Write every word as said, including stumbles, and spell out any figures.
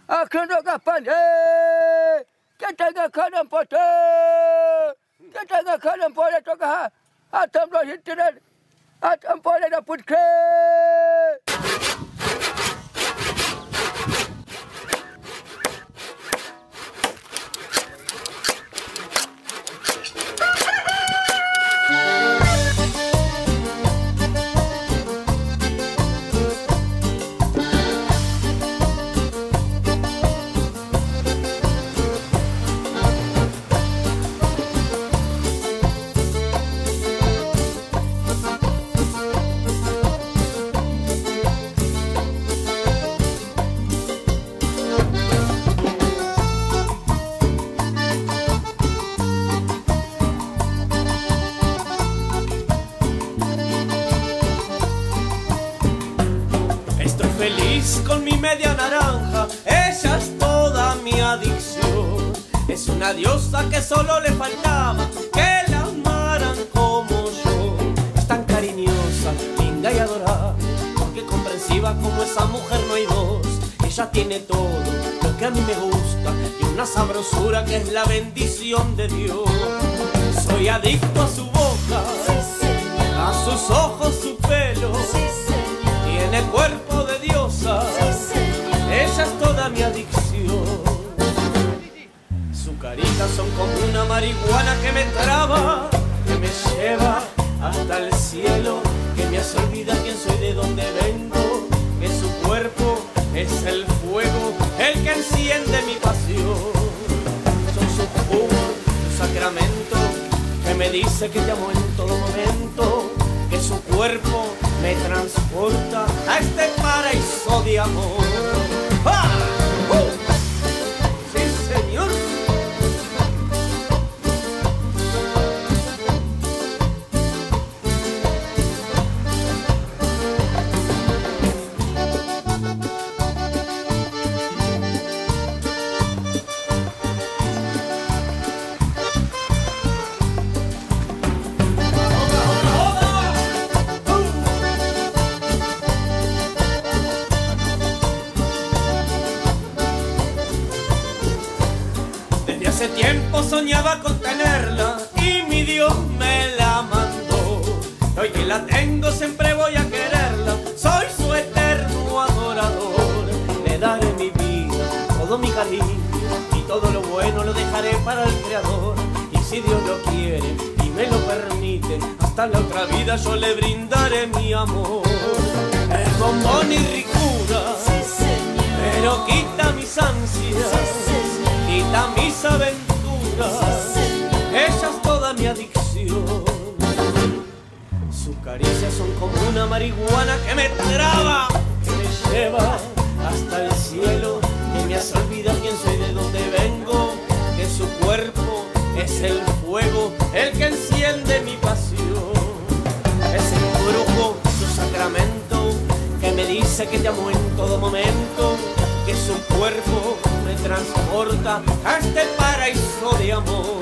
Akhirnya kapan? Eh, kita nggak kanan pote, kita nggak kanan pote tu kah? Atam lo hitiran, atam pote dapur ke. Feliz con mi media naranja, ella es toda mi adicción. Es una diosa que solo le faltaba que la amaran como yo. Es tan cariñosa, linda y adorable, porque comprensiva como esa mujer no hay dos. Ella tiene todo lo que a mí me gusta y una sabrosura que es la bendición de Dios. Soy adicto a su boca, a sus ojos, su pelo, tiene cuerpo de diosa, ella es toda mi adicción. Sus caritas son como una marihuana que me traba, que me lleva hasta el cielo, que me hace olvidar quién soy, de dónde vengo, que su cuerpo es el fuego, el que enciende mi pasión. Son sus jugos, su sacramento, que me dice que te amo en todo momento, que su cuerpo me transporta a este paraíso de amor. ¡Ah! ¡Uh! ¡Sí, señor! Hace tiempo soñaba con tenerla y mi Dios me la mandó. Hoy que la tengo siempre voy a quererla, soy su eterno adorador. Le daré mi vida, todo mi cariño y todo lo bueno lo dejaré para el Creador. Y si Dios lo quiere y me lo permite, hasta la otra vida yo le brindaré mi amor. Es bombón y ricura, sí, pero quita mis ansias, sí, quita mis aventuras, ella es toda mi adicción. Sus caricias son como una marihuana que me traba, que me lleva hasta el cielo, que me hace olvidar quién soy, de dónde vengo, que su cuerpo es el fuego, el que enciende mi pasión. Es el brujo, su sacramento, que me dice que te amo en todo momento, que su cuerpo me transporta a este paraíso de amor.